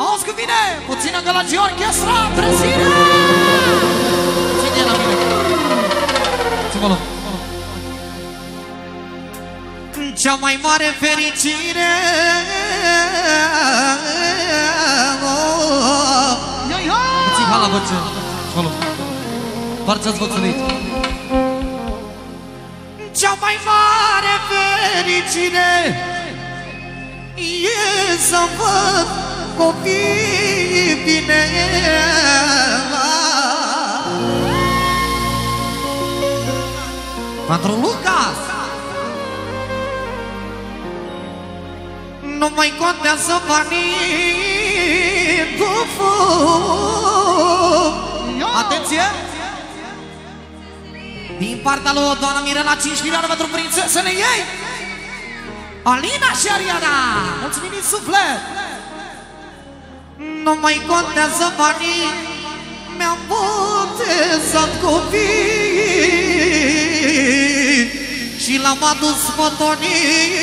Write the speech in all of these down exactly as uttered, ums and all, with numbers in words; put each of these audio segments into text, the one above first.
Auzi că vine puțină gălăgie orchestra, trezire! Ține la mine. Ți-mă luăm. Cea mai mare fericire puțin hala voce. Ți-mă luăm. Doar ce-ați vățulit. Cea mai mare fericire e să văd copii bine. Pentru Lucas nu mai contează banii. Atenție! Din partea lui doamna Mirela, cinci milioane pentru prințesele ei, Alina și Ariana. Mulțumim din suflet. Nu mai contează banii, mi-am botezat copii și l-am adus fotonii.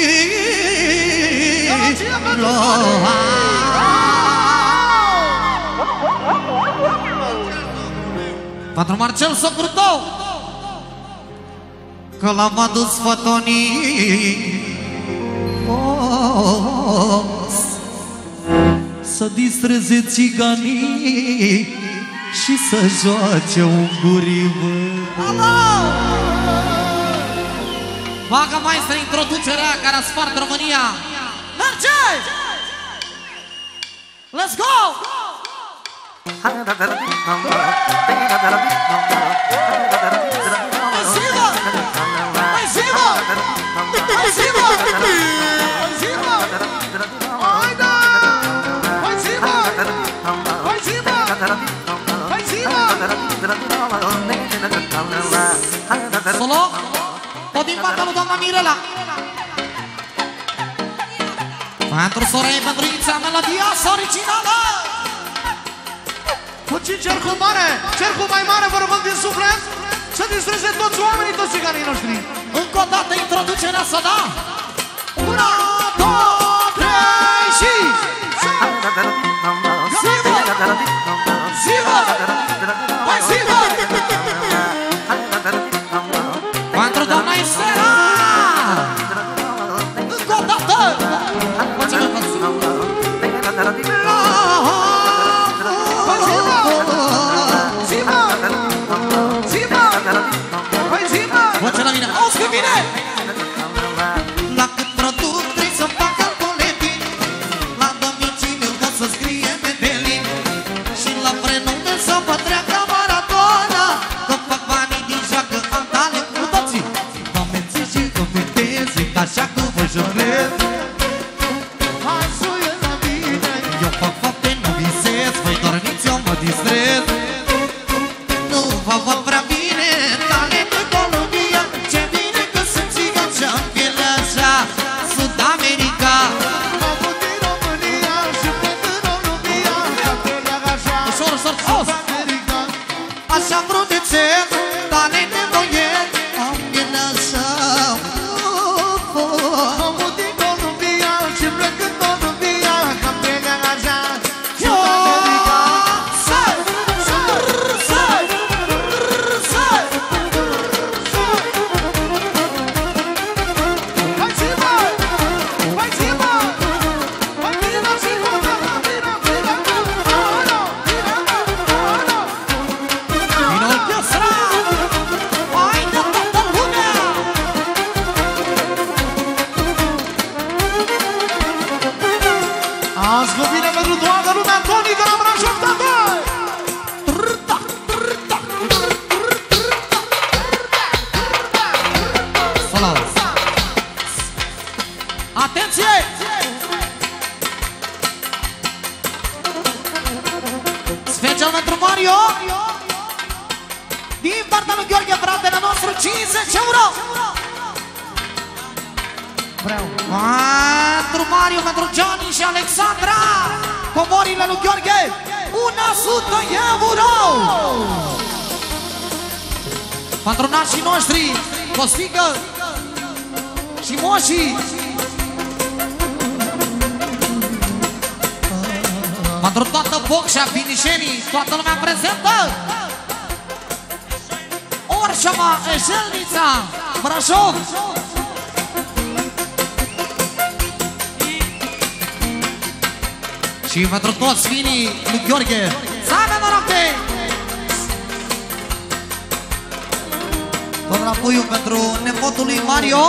Pentru Marcel, socrul tău, că l-am adus fotonii să distreze țiganii și să joace ungurii. Bagă maestră introducerea care a spart România. Merge! Let's go! Solo, tot din partea lui doamna Mirela. Pentru Sorei, pentru Ița, melodia originală. Puțin cercul mare, cercul mai mare, vă rugăm din suflet să distreze toți oamenii, toți țiganii noștri. Încă o dată introducerea să da. Una, două, trei și Zivă! Zivă! Hai Zivă! Pentru doamna Estera! Încă o dată! Mulțumim! Zivă! Zivă! Hai Zivă! Voce la mine! Auzi că vine! La cât produc trebuie să fac calculetii, la domiciliu pot să scrie medelii și la prenume să mă treacă maratona, că fac banii din joacă am talent cu toții. Mă menții și comentez, zic așa că vă jonglez. Hasul e la mine. Eu fac fapte, nu visez, voi dormiți, eu mă distrez. Nu vă văd prea bine, talent în Columbia, ce bine că sunt țigan și-am pielea așa, Sud-America. Mă mut din România și plec în Columbia, ca pe leag așa, Ușor, ușor, sus! Sud-America. Așa brudețel, talent nevoiet, am pielea așa. Mă mut din Columbia și plec în Columbia, ca pe leag așa, Sud-America. Hai Zivă! Hai Zivă! Hai vină Zivă! Vină, vină! Alo! Vină, alo! Vine orchestra! Hai de toată lumea! Azi vă vine pentru toată lumea Toni de la Brașov, tată! Salut! Atenție! Special pentru Mario! Din partea lui Gheorghe, fratele nostru, cincizeci euro! Vreau! Pentru Mario, pentru Johnny și Alexandra, comorile lui Gheorghe, o sută euro! Pentru nașii noștri, Costică și Moșii. Pentru toată Bocșa, Finișenii, toată lumea prezentă. Orșova, Eșelnița, Brașov. Și pentru toți finii lui Gheorghe, să avem noroc! Tot rapuiul pentru nepotul lui Mario.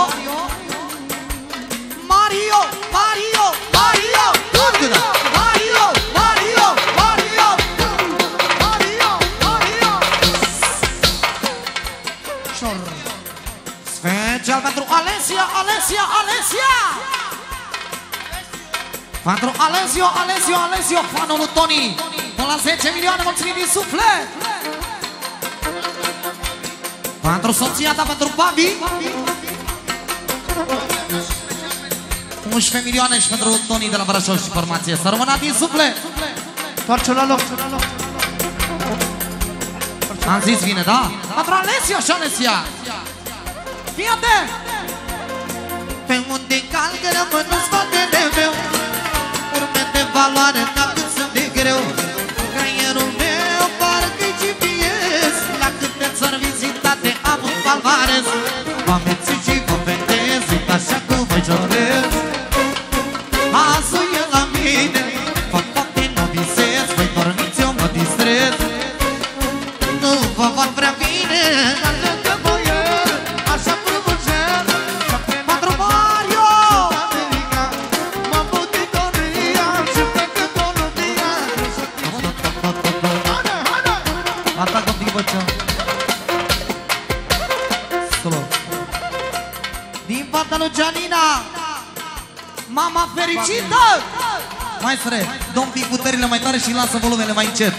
Mario, Mario, Mario, Mario, Mario, Mario, Mario, Mario, Mario. Special pentru Alesia, Alesia, Alesia. Pentru Alesio, Alesio, Alesio, fanul lui Toni. Până la zece milioane, mulțumim din suflet. Pentru soția ta, pentru Babi, unsprezece milioane și pentru Toni de la Brașov și formație. Să rămână din suflet. Toarce-o la loc. Am zis vine, da? Pentru Alesio și Alesia. Fii atent! Pe unde calcă rămân în spatele meu, urme de valoare dacă sunt de greu. Creierul meu parcă-i G P S, la câte țări vizitate am un palmares. Vă menții și vă vendez, uite așa cum vă jorez. Azi e la mine, fac fapte, nu visez, voi dormiți, eu mă distrez. Nu vă văd prea bine, Dar lângă boier, așa frumușel. pentru Mario! America, mă put în Doria și plec în Columbia. Haide, haide! Atacă un pic băcea. Solo. Din partea lui Gianina, mama fericită! Maestre, dă un pic puterile mai tare și lasă volumele mai încet.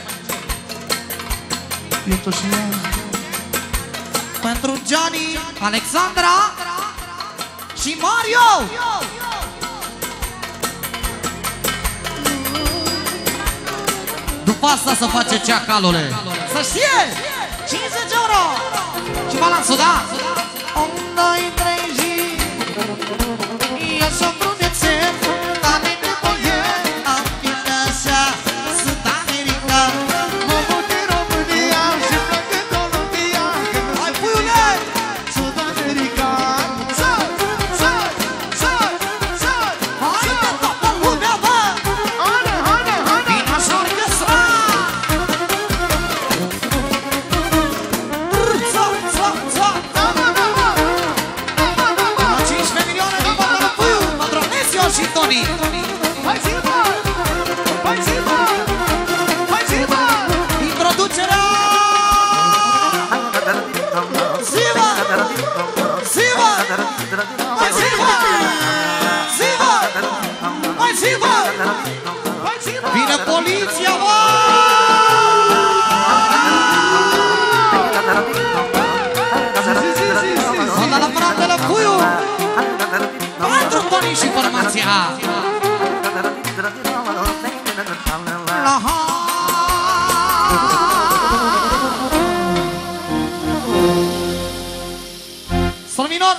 Eu tot și ea. Pentru Gianni, Alexandra și Mario! După asta să face ceacalule. Să știe! cincizeci euro! Și balansul, da? Un, doi, trei și... Eu sunt brunețel, tare de boier. Am fiind așa, sunt american. Mă put în România și plec în Columbia. Hai, puiule! Sunt american. Săr, săr, săr, săr, Hai de săr. toată lumea, bă! Haide, haide, haide! Vin așa orchestra! Ța, ța, ța! Da, da, da, da. Da, da, da, da. cincisprezece milioane din partea lui Puiu, pentru Alesio și Toni. Hai, zi-mă! Hai, zi-mă! Hai, zi-mă! Introducerea! Ziva! Ziva! Mai ziva! Ziva! Mai ziva! Hai, zi-mă! Vine poliția, bă! Zi, zi, zi, zi. Mă da la fratele Puiu! Pentru Toni și formația! La ha! Sol minor!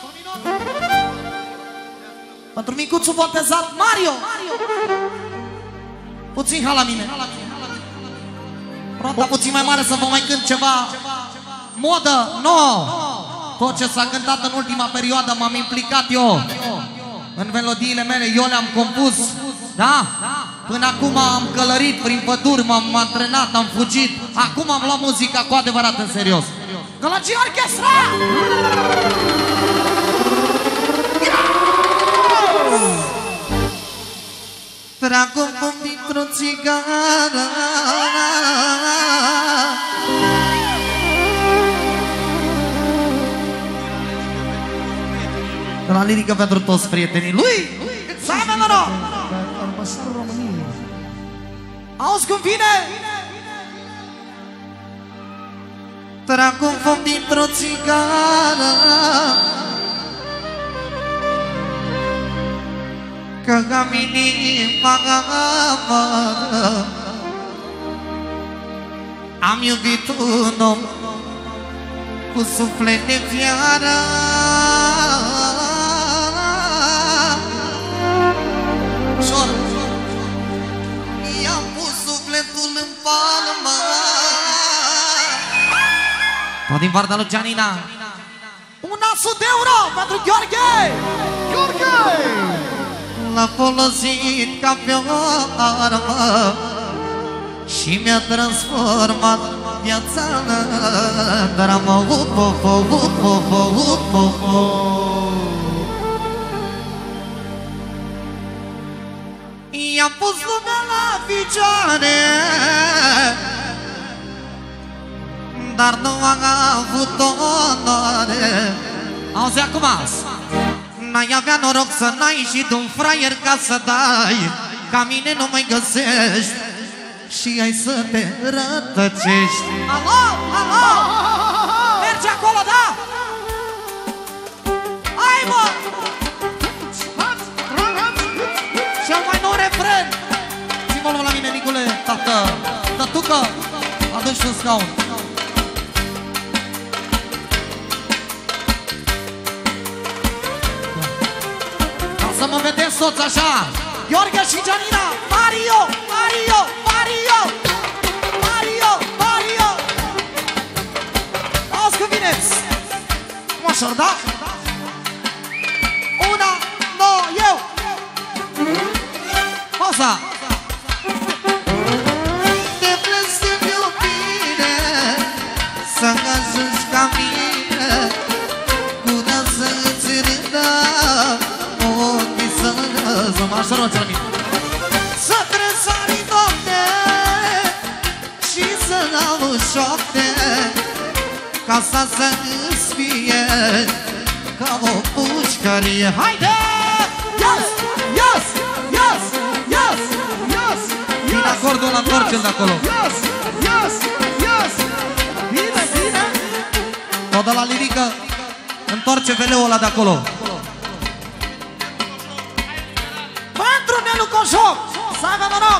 Pentru micuțul botezat Mario! Puțin ha la mine! Rota puțin mai mare să vă mai cânt ceva modă nouă! Tot ce s-a cântat în ultima perioadă m-am implicat eu în melodiile mele, eu le-am compus, da? Până acum am călărit prin păduri, m-am antrenat, am fugit. Acum am luat muzica cu adevărat în serios. Gălăgie orchestra! Trag un pumn dintr-o țigară, la lirică pentru toți prietenii lui. Să avem noroc! Albăsar România. Auzi cum vine? Trag un foc dintr-o țigară, că am inima amară. Am iubit un om cu suflet de fiară. Din partea lui Gianina un sută de euro pentru Gheorghe. Gheorghe l-a folosit ca pe o armă și mi-a transformat viața în dramă. I-am pus lumea la picioare, dar nu am avut onoare. Auzi acum, n-ai avea noroc să n-ai și tu un fraier ca să dai, ca mine nu mai găsești și ai să te rătăcești. Alo, alo, mergi acolo, da? Hai, mă! Cel mai nou refren. Zi-mă la mine, Nicule, tată, tătucă, adu-și un scaun. Să mă vedeți toți așa. Gheorghe și Gianina, Mario, Mario, Mario, Mario, Mario. Auzi că vineți. Cum așa, da? Una, două, eu. Pauza. Te blestem iubire, să ajungi ca mine, gura să-ți râdă, ochii să-ți mă așa roce la mine. Să tresari noapte și să auzi șoapte, casa să-ți fie ca o pușcărie. Haide! Yes, yes, yes, yes, yes. Din acordul ăla, întoarce-l de acolo. Yes, yes, yes. Bine, bine. Tot de la lirică, întoarce veleul ăla de acolo. Pentru Nelu Coșoc, să avem noroc.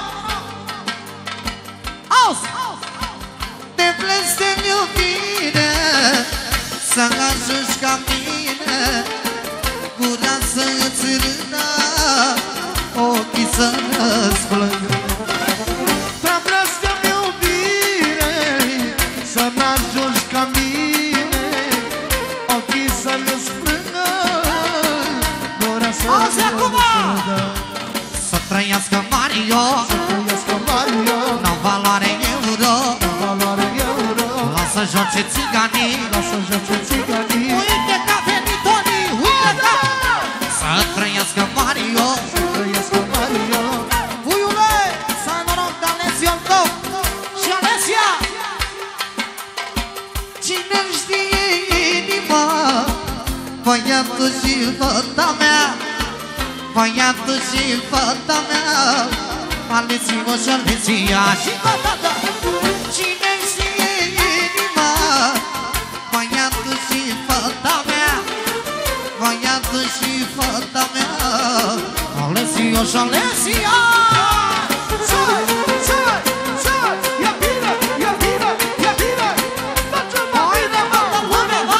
Auzi. Te blestem iubire, să ajungi ca mine, gura să-ți râdă, ochii să-ți plângă. Te blestem iubire, să n-ajungi ca mine, ochii să-ți plângă, gura să-ți râdă. Să trăiască Mario, Să trăiască Mario, n-au valoare euro, valoare euro, lasă joce țiganii, lasă joce țiganii. Uite că a venit Toni, uite că. să trăiască Mario. Să trăiască Mario, Puiule, să ai noroc de Alesia-l tău și Alesia. Cine știe inima, băiatul și fata mea, băiatul și fata mea, Alesia și Alesia și fata ta. Cine știe inima, băiatul și fata mea, băiatul și fata mea, Alesia și Alesia. Săi, săi, săi, e bine, e bine, e bine. Facem-o bine, mă, bine, mă.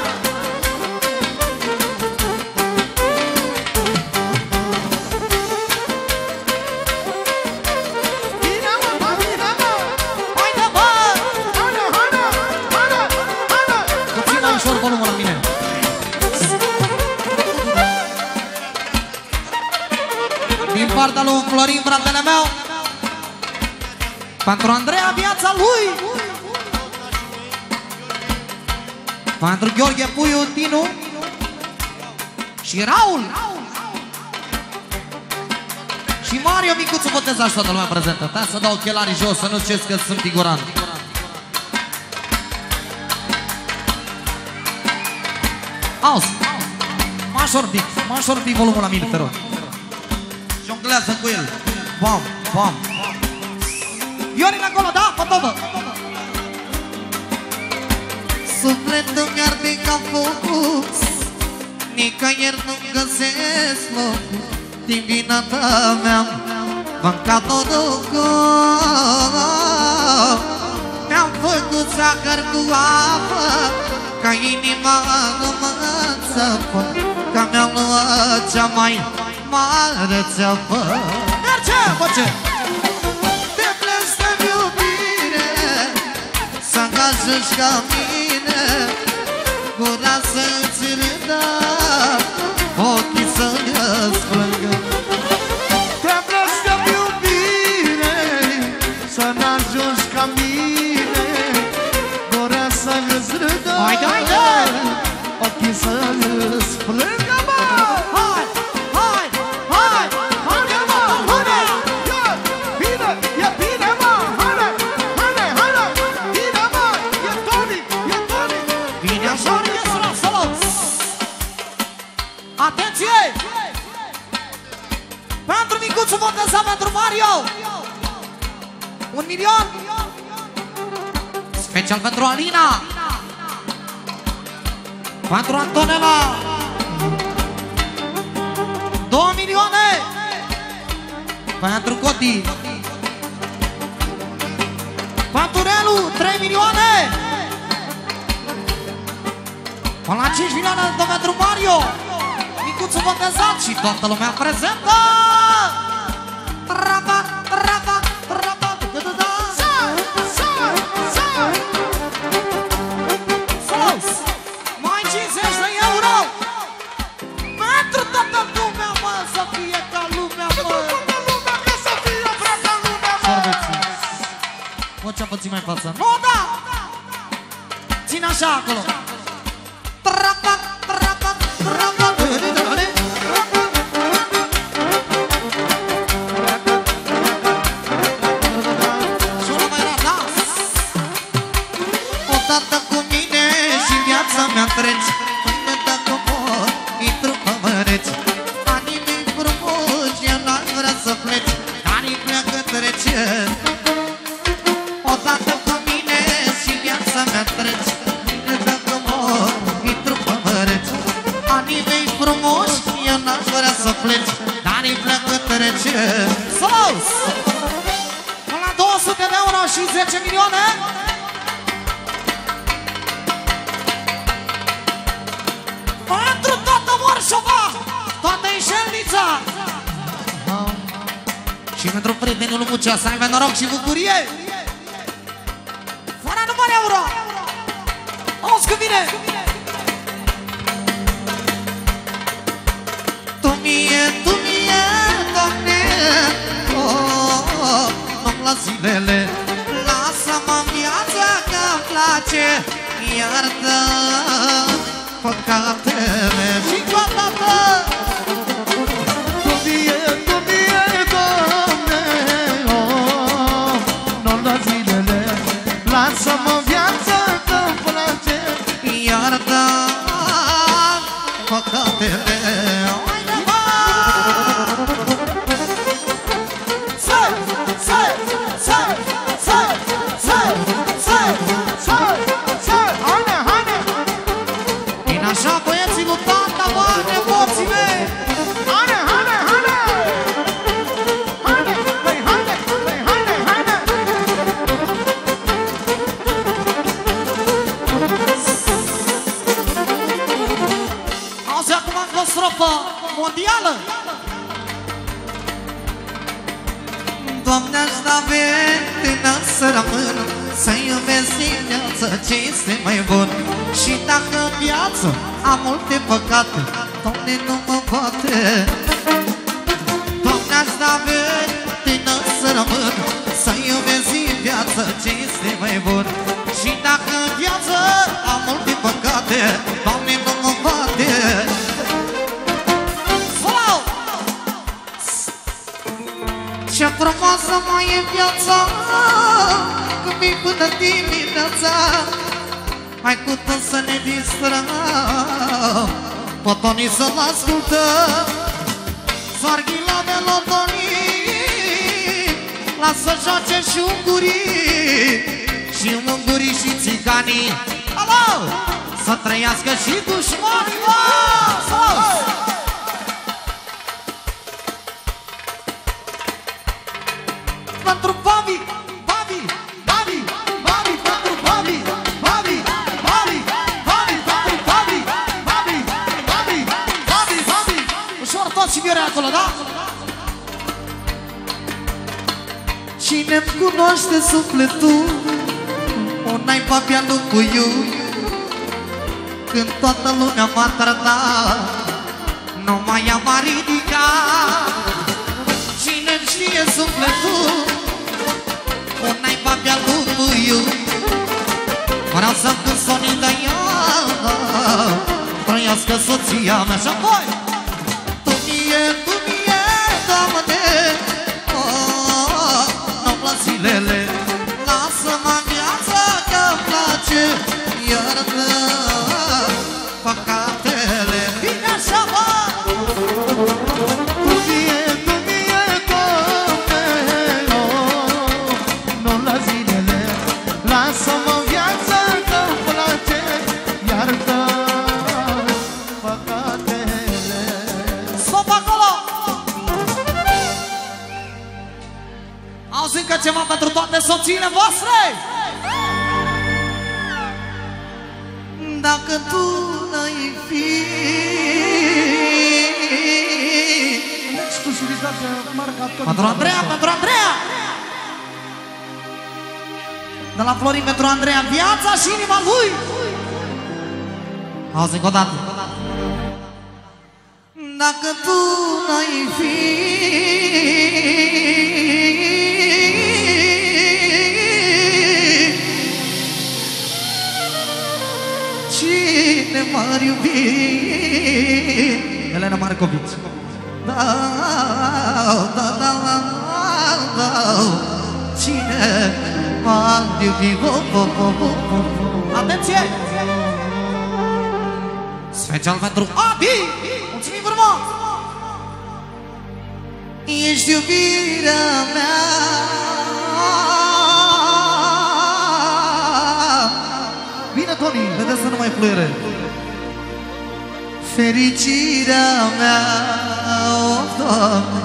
bine mă, mă, bine mă. Haide, bă. Haide, haide, haide, haide. Puțin mai ușor volumul la mine. Din partea lui Florin, fratele meu, pentru Andreea, viața lui, pentru Gheorghe Puiu, Tinu și Raul și Mario Micuțu, botezași toată lumea prezentă. Da, să dau ochelarii jos, să nu ziceți că sunt figurant. Auzi, mașor pic, mașor pic volumul la mine, te rog. Jonglează cu el. Bam, bam. Iorin acolo, da? Potobă. Sufletul mi-arde ca focul, nicăieri nu-mi găsesc loc. Din vina ta mi-am mâncat norocul, mi-am făcut zahăr cu apă, ca inima nu mă țăpă, că mi-am luat cea mai mare țeapă. Merge, bă, ce? Te blestem iubire, să ajungi ca mine, mine, gura să-ți râdă, ochii să-ți plângă. Te-am trăscat iubire, să n-ajungi ca mine, gura să-ți râdă, haide, haide! ochii să-ți plângă, mă! Hai, hai, hai, haide mă, haide! E bine, e bine mă, haide, haide, haide! Bine mă, e tonic, e tonic! Bine așa, Orchestra, salut! Atenție! Pentru micuțul botezat, pentru Mario! Un milion! special pentru Alina, pentru Antonella, două milioane, pentru Coti, pentru Relu, trei milioane, până la cinci milioane pentru Mario, micuțul botezat și toată lumea prezentă. Trapa, trapa, trapa, da-da-da. Mai cincizeci de euro pentru toată lumea, mă, să fie ca lumea, mă. Să fie vreaca lumea, mă! Vocea puțin mai față. Nu, da! Ține așa acolo. Trapa, trapa, trapa. Sună mai rar, da? Odată cu mine și viața mea treci, până dacă mor, intru pe măreți. Anii mei frumoși, eu n-ar vrea să pleci, dar îi pleacă trece. Odată cu mine și viața mea treci, până dacă mor, intru pe măreți. Anii mei frumoși, eu n-ar vrea să pleci, dar îi pleacă trece. Sus! Până la două sute de euro și zece milioane. Pentru toată Morșova, toată Ișelnița. Și pentru prietenul lui Mucea, să aibă noroc și bucurie. Fără număr euro. Auzi că vine. Tu mie, tu mie, Doamne, oh, oh, nu-mi la zilele, lasă-mă în viața că-mi place, iartă păcatele. Și toată Tu mie, tu mie, Doamne, oh, nu-mi da zilele, lasă-mă în viață că-mi place, iartă păcatele. Să, să, să, să, să, să, să, să. Haide, haide. Din așa băieții lui tata, bă, nepoții mei. Haide, haide, haide. Haide, băi, haide, băi, haide, haide. Auzi acum încă o strofă mondială. Doamne, aș da ventină să rămân, să iubesc din viață ce este mai bun. Și dacă în viață am multe păcate, Doamne, nu mă poate. Doamne, aș da ventină să rămân, să iubesc din viață ce este mai bun. Și dacă în viață am multe păcate, Doamne, nu mă poate. Ce frumoasă mai e viața, când vii până dimineața. Hai cu tot să ne distrăm, potonii să-l ascultăm. Zarghila melodonii, lasă joace și ungurii, și ungurii și țiganii. Alo! Să trăiască și dușmanii, mă! Pentru Bobby, Bobby, Bobby, Bobby, pentru Bobby, Bobby, Bobby, Bobby, pentru Bobby, Bobby, Bobby, Bobby, Bobby. Ușor tot și viore acolo, da? Cine-mi cunoaște sufletul, o naiba pe-a lui Puiu, când toată lumea m-a trădat, numai ea m-a ridicat. Cine-mi știe sufletul, o naiba pe-a lui puiu. Vreau să-mi cânt sonii de ea, trăiască soția mea. Și apoi tu mie, tu mie, Doamne, oh, nu-mi las zilele, lasă-mă în viață că-mi place, iartă păcatele. Bine așa, bă! Tu mie, tu mie, Doamne, oh, nu-mi las zilele, lasă-mă în viață că-mi place, iartă păcatele. Stop acolo! Auzi încă ceva pentru toate soțiile voastre? Dacă tu n-ai fi pentru Andreea, pentru Andreea! De la Florin pentru Andreea, viața și inima lui! Auzi încă o dată! Dacă tu n-ai fi cine m-ar iubi? Elena Marcovici. Da, da, da, da, da. Cine m-ar iubi? Atenție! Special pentru Adi! Mulțumim frumos! Ești iubirea mea, Bine, Toni! vedeți să nu mai fluiere. Fericirea mea, oh, Doamne.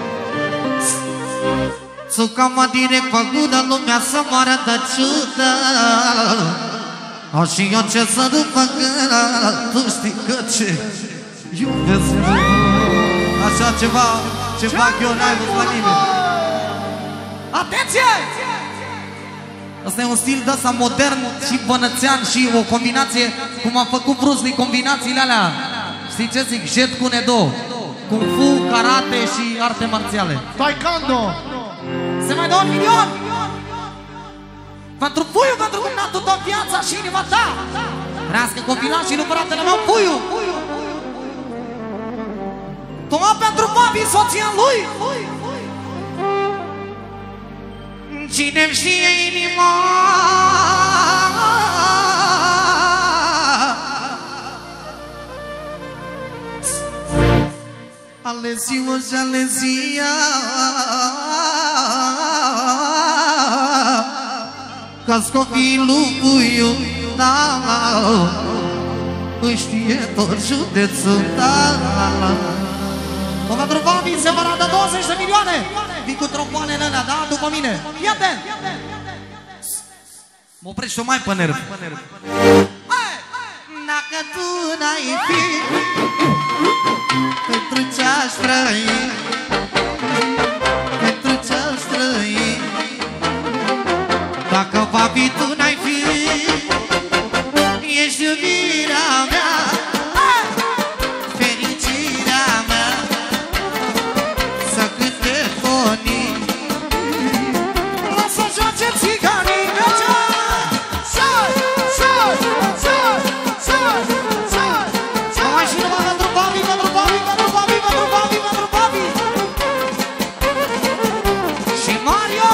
Țuca-mă direct pe gură, lumea să moară de ciudă. O, și eu ce să după gâră, tu știi că ce iubesc. Așa ceva, ce fac eu n-ai văzut la nimeni. Atenție! Asta e un stil de-ăsta modern și bănățean și o combinație, cum a făcut Bruce Lee, combinațiile alea. Știi ce zic? Jet cu Nedo, Kung Fu, karate și arte marțiale. Taekwondo! Se mai dă un milion! Pentru puiu, pentru cum n-a tot viața și inima ta! Trească copila și număratele meu, puiu! Toma pentru Babi, soția lui! Cine-mi știe inima, aleziu și alezia, că-s copilul puiu, da, îi știe tot județul, da, o pentru Babi se va da douăzeci de milioane! Vii cu tropoanele alea, da? După mine! Ia-te! Mă oprești-o mai pe nervi. Dacă tu n-ai fi pentru ce-aș trăi, pentru ce-aș trăi, dacă Babi tu n-ai fi, ești iubirea mea, fericirea mea, să cânte Toni, lasă joace țiganii, merge! Sar, sar, sar, sar, sar, sar! Mai și numai pentru Babi, pentru Babi, pentru Babi, pentru Babi, pentru Babi! Și Mario!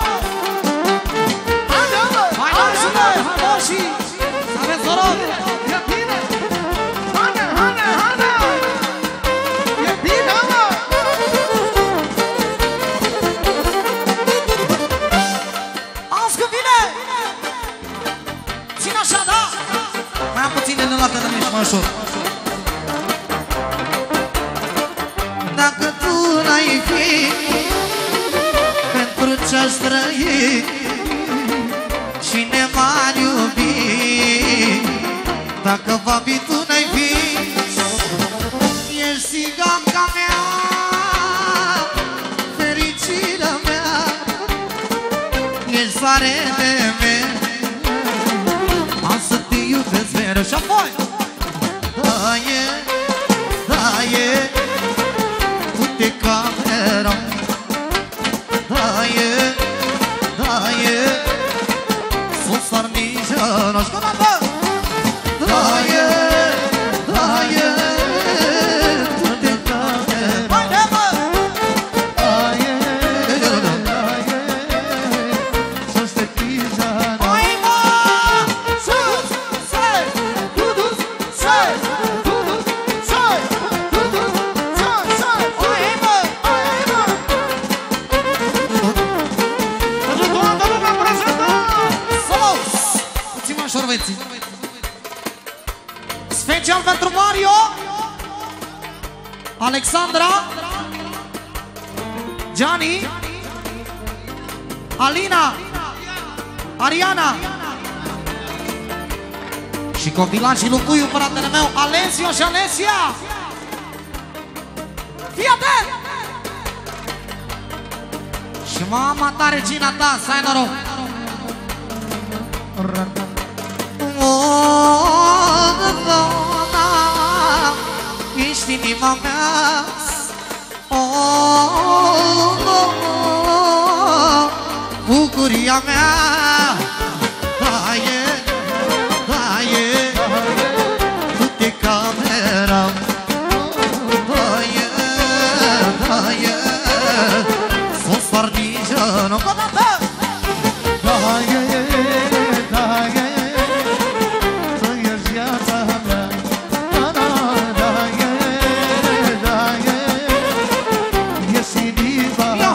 Hai, lasă-ne, hai, moși! Să aveți noroc! E bine! Hane, hane, hane! E bine, mă! Auzi că vine! Ține așa, da? Mai am puțin de nelată de mici, mai ușor. Dacă tu n-ai fi pentru ce-aș trăi, cine m-ar iubi? Dacă Babi tu n-ai fi, ești țiganca mea, fericirea mea, ești soarele meu, am să te iubesc mereu. Și apoi camera. Daje, daje, su sarnića naš kodata. Daje, daje, te kamera. Ajde, ba! Daje, daje, što ste ti za nas. Ajmo! Sus, saj, dudus, saj, dudus, saj, dudus, saj, saj. Ajmo! Ajmo! Pentru toată lumea prezentă! Salut! Puțin mai șorveții. Special pentru Mario, Alexandra, Gianni, Alina, Ariana și copilașii lui Cuiu, fratele meu, Alessio și Alessia. Fii atent! Și mama ta, regina ta, să ai noroc! O, Dona, ești inima mea. O, bucuria mea. Daie, daie, du-te camera. Daie, daie, s-o sparniță, nu pot dată. Daje, daje, să ieși viața mea. Daje, daje, ești inima mea.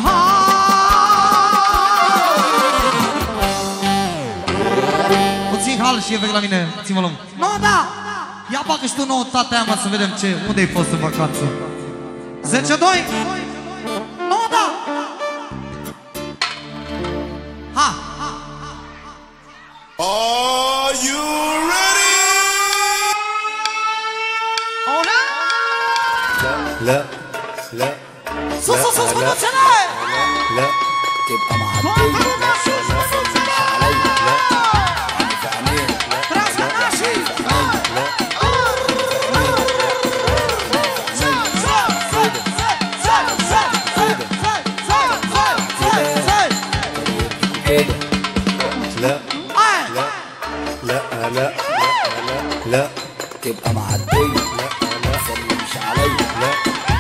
Puțin hal și efect la mine, puțin volum. Nu, da! Ia bagă și tu noutatea mă să vedem ce, unde ai fost în vacanță. zece doi! Nu, da! Ha! Are you ready? Ona! لا لا Sus, sus, sus, mânuțele! لا تبقى Toată معدية lumea sus, sus, sus, sus! عليا لا يعني في عينيك لا Trească nașii! لا كده لا لا لا لا لا لا تبقى معدية لا لا سلمش عليا لا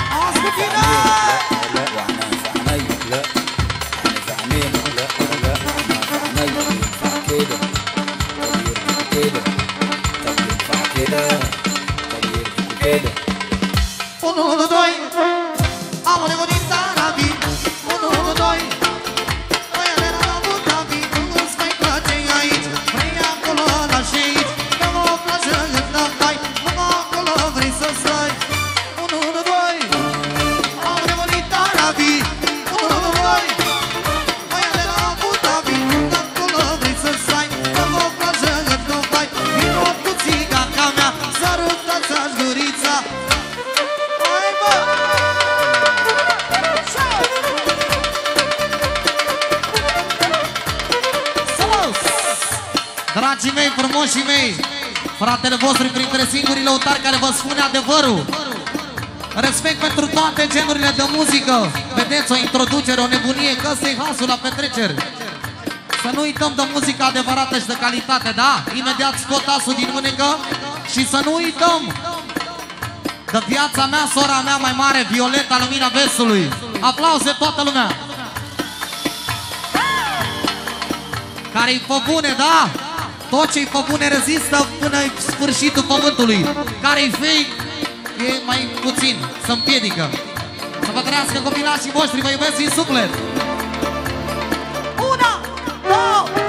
لا واحنا في عينيا لا يعني في عينينا لا لا احنا في عينيا ينفع كده طب يرجع كده طب ينفع كده طب يرجع كده Unu, doi, amore bonita la vita. Unu, doi, voia de la Budavi. Nu-ți mai place aici, vrei acolo la șeit. Că mă place lângă vai, numai acolo vrei să stai. Unu, doi, amore bonita la vita. Unu, doi, voia de la Budavi. Acolo vrei să stai, că mă place lângă vai. Vino cu țigaca mea, sărutați-aș gurița. Dragii mei, frumoșii mei, fratele vostru printre singurii lăutari care vă spune adevărul. Respect pentru toate genurile de muzică. Vedeți, o introducere, o nebunie, că ăsta e hasul la petreceri. Să nu uităm de muzica adevărată și de calitate, da? Imediat scot asul din mânecă și să nu uităm de viața mea, sora mea mai mare, Violeta, lumina vesului. Aplauze toată lumea! Care-i fă bune, da? Tot ce-i fă bune rezistă până în sfârșitul pământului. Care-i fake e mai puțin, să împiedică. Să vă trăiască copilașii voștri, vă iubesc din suflet! Una, două,